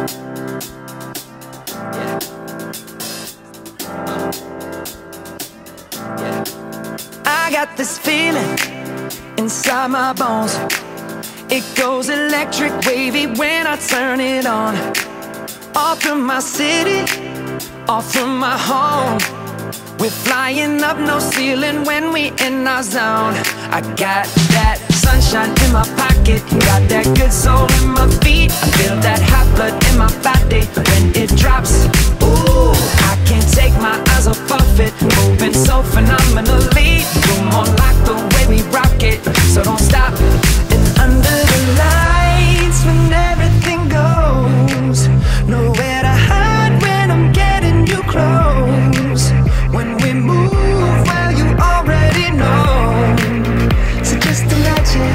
I got this feeling inside my bones. It goes electric wavy when I turn it on. All through my city, all through my home. We're flying up, no ceiling when we in our zone. I got that sunshine in my pocket, got that good soul in my feet. I feel that hot blood in my body when it drops. Ooh, I can't take my eyes off of it, moving so phenomenally. You're more like the way we rock it, so don't stop. And under the lights, when everything goes, nowhere to hide when I'm getting you close. When we move, well, you already know. So just imagine.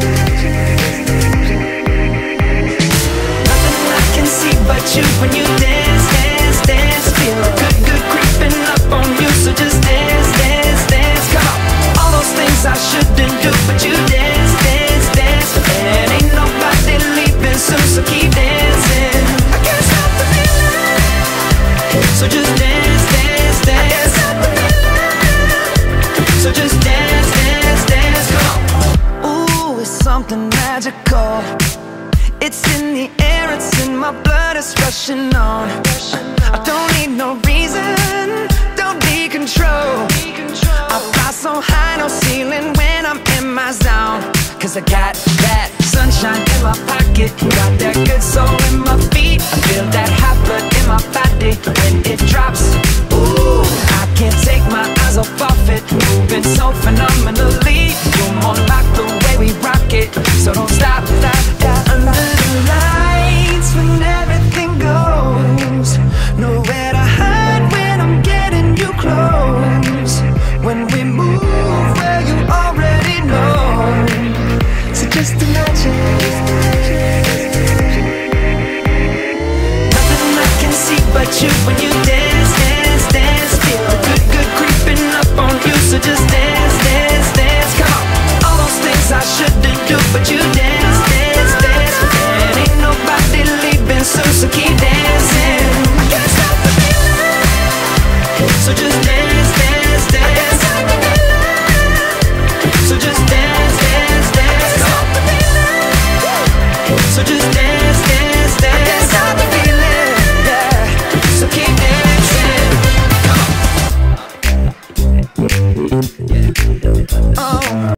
Nothing I can see but you when you dance, dance, dance. Feel good, good creeping up on you. So just dance, dance, dance. Come on. All those things I shouldn't do, but you dance, dance, dance. And ain't nobody leaving soon, so keep dancing. I can't stop the feeling. So just dance, dance, dance. I can't stop the feeling. So just dance, dance, dance. Come on. Ooh, it's something magical. It's in the air, it's in my blood, it's rushing on. I don't need no reason, don't need control. I fly so high, no ceiling when I'm in my zone. Cause I got that sunshine in my pocket, got that good soul